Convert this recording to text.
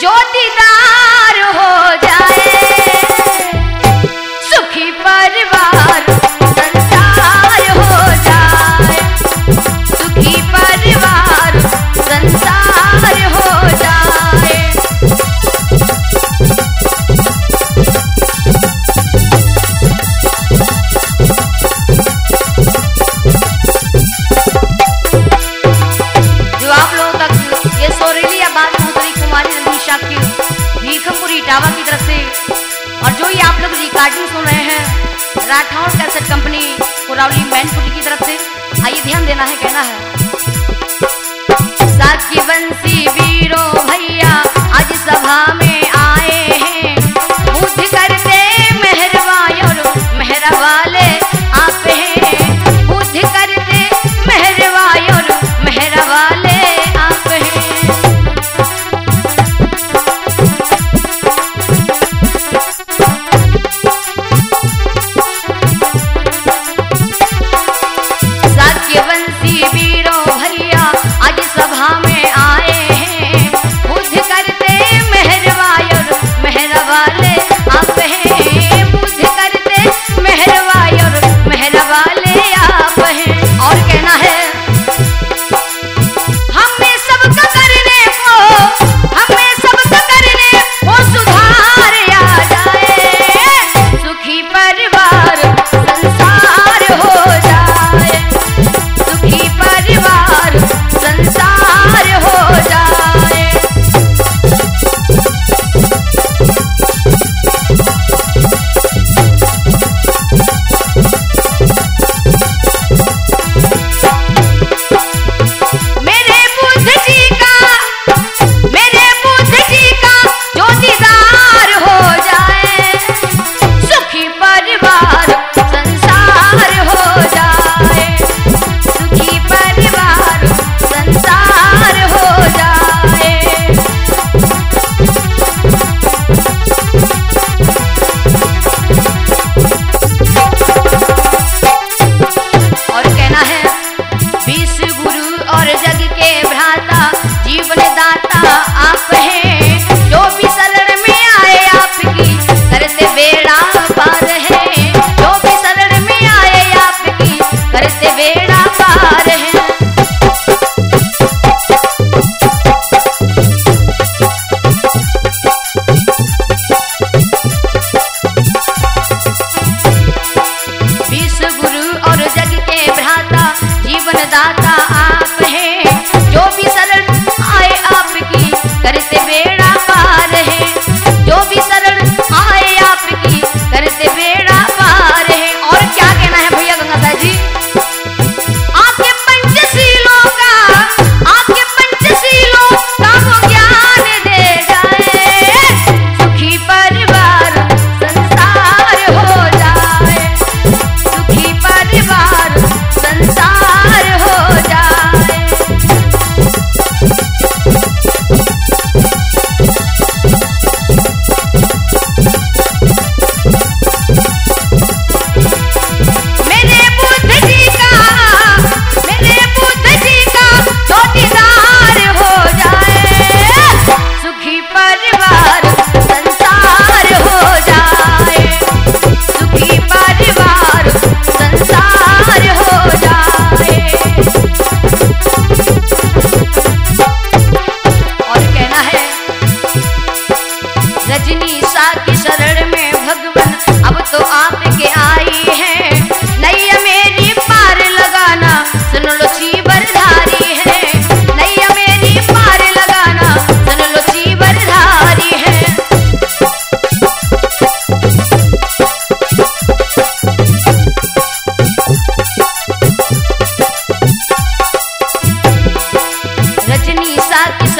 जो दीदार हो जाए, सुखी परिवार संसार हो जाए, सुखी परिवार संसार हो जाए। जो आप लोगों तक ये सोरीली आवाज पहुंच रही कुमारी रंजीशा की भीखमपुरी इटावा की तरफ से, और जो ये आप लोग रिकॉर्डिंग सुन रहे हैं राठौर कैसेट कंपनी कुरावली मैनपुरी की तरफ से, आइए ध्यान देना है, कहना है। साकी बंसी वीरों भैया आज सभा में आए हैं, बुद्ध करते मेहरबान और मेहरा वाले आप हैं, बुद्ध करते मेहरबान और मेहरा वाले आप हैं। साक्यवंशी वीरों भैया आज सभा में आए हैं, बुद्ध करते मेहरबान और मेहरा वाले आप हैं, बुद्ध करते मेहरबान और मेहरा वाले आप हैं। और कहना है, हमें सबका करने को, हमें सबका करने को सुधार आ जाए, सुखी परिवार संसार हो जाए, सुखी परिवार संसार हो जाए। मेरे बुद्ध जी का, मेरे बुद्ध जी का जो दीदार हो जाए, सुखी परिवार संसार हो जाए, सुखी परिवार संसार हो जाए। और कहना है, 20 गुरु और जग के भ्राता जीवन दाता आप हैं, जो भी शरण में आए आपकी करते बेड़ा पार है, जो भी शरण में आए आपकी करते बेड़ा पार है। विश्व गुरु और जग के भ्राता जीवन दाता आप हैं, जो भी शरण आए आपकी करते बेड़ा पार है, जो भी शरण आए आपकी करते बेड़ा पार है। और क्या कहना है भैया गंगा साहब जी, आपके पंचशीलों का, आपके पंचशीलों का वो ज्ञान दे जाए, सुखी परिवार संसार हो जाए, सुखी परिवार संसार हो जाए। मेरे बुद्ध जी का, मेरे बुद्ध जी का जो दीदार हो जाए, सुखी परिवार संसार हो जाए, सुखी परिवार संसार हो जाए। और कहना है, रजनीशा की शरण में भगवान अब तो आपके आई हैं, नैया मेरी पार लगाना सुन लो चीवरधारी है, नैया मेरी पार लगाना सुन लो चीवरधारी है। रजनीशा की